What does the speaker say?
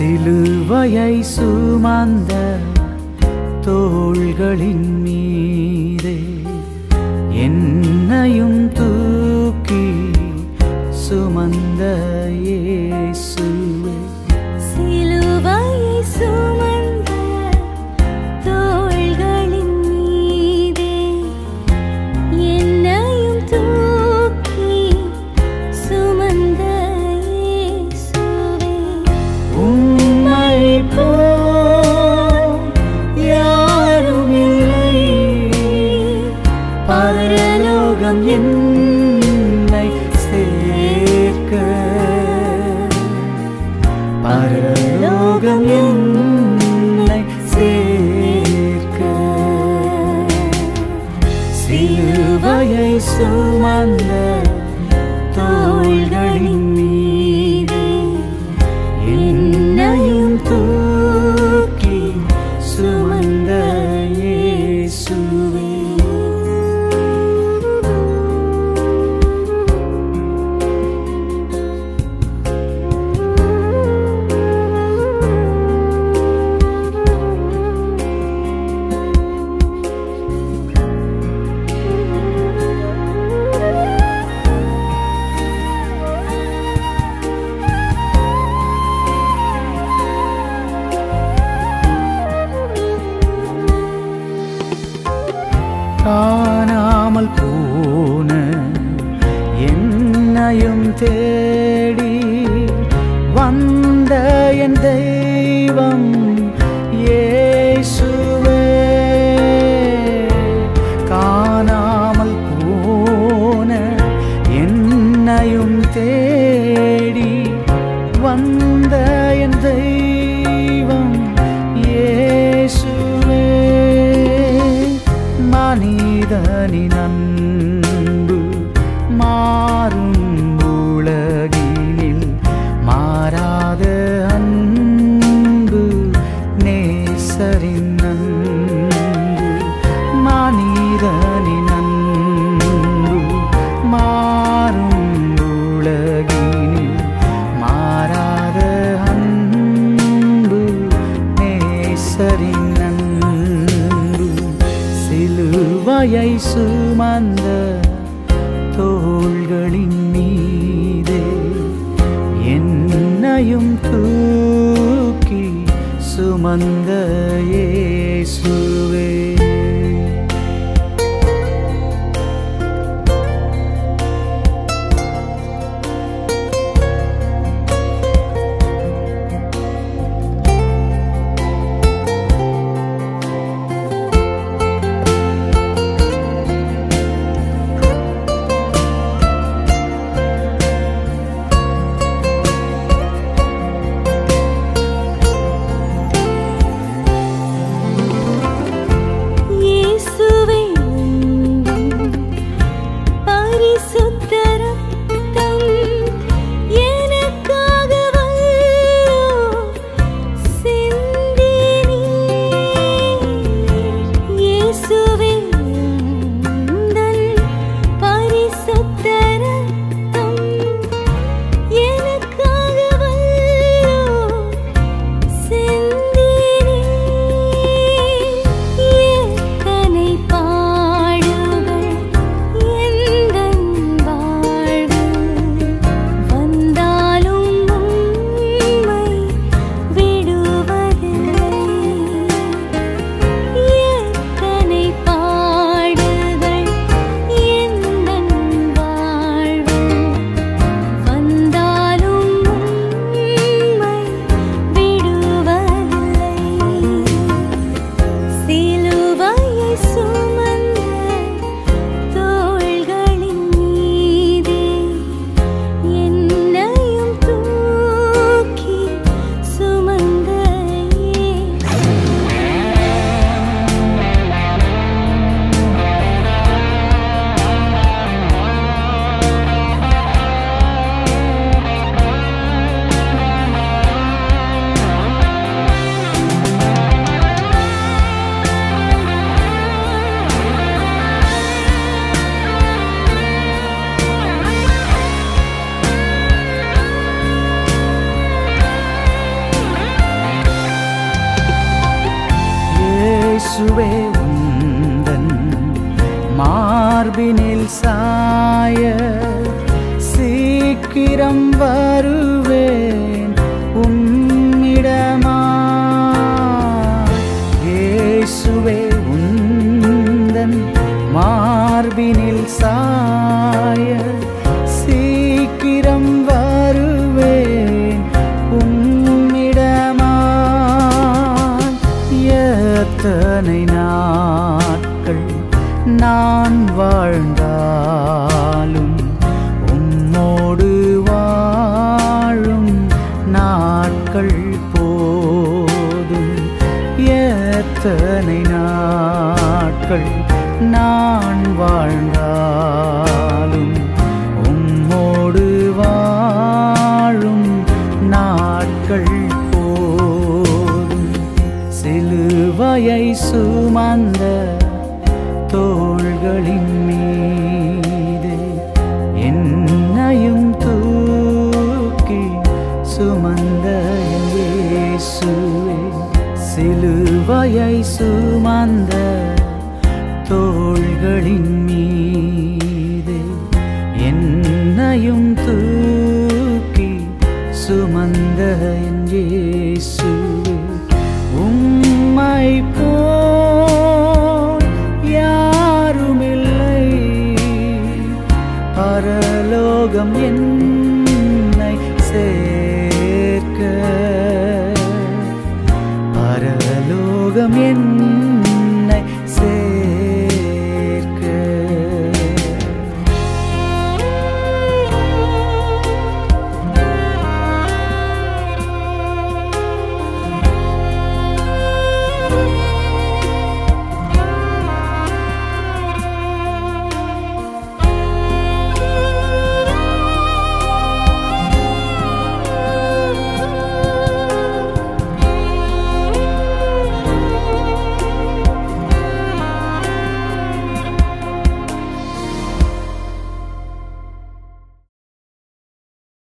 சிலுவையை சுமந்த தோள்களின் மீதே என்னையும் தூக்கி சுமந்த இயேசுவே. சிலுவையை சுமந்த தோள்களின் மீதே என்னையும் தூக்கி சுமந்த இயேசுவே. உம்மை போல் யாரும் இல்லை, பரலோகம் என்னை சேர்க்க, பரலோகம் என்னை சேர்க்க. சிலுவையை சுமந்த தோள்களின் மீதே என்னையும் தூக்கி சுமந்த இயேசுவே. காணாமல் போன என்னையும் தேடி வந்த என் தெய்வம் இயேசுவே. காணாமல் போன என்னையும் தேடி வந்த என் தெய்வம் இயேசுவே. மனிதனின் அன்பு மாறும் உலகினில் மாறாத அன்பு நேசரின் அன்பு. மனிதனின் அன்பு மாறும் உலகினில் மாறாத அன்பு நேசரின் அன்பு. சிலுவையை சுமந்த தோள்களின் மீதே என்னையும் தூக்கி சுமந்த இயேசுவே. இயேசுவே உந்தன் மார்பினில் சாய சீக்கிரம் வருவேன் உம்மிடமா. இயேசுவே உந்தன் மார்பினில் சாய சீக்கிரம் வருவேன் உம்மிடமா. எத்தனை நாட்கள் நான் வாழ்ந்தாலும் உம்மோடு வாழும் நாட்கள் போதும். எத்தனை நாட்கள் நான் வாழ்ந்தாலும் உம்மோடு வாழும் நாட்கள் போதும். சிலுவையை சுமந்த தோள்களின் மீது என்னையும் தூக்கி சுமந்த இயேசுவே. சிலுவையை சுமந்த தோள்களின் மீது என்னையும் தூக்கி சுமந்த இயேசுவே. உம்மை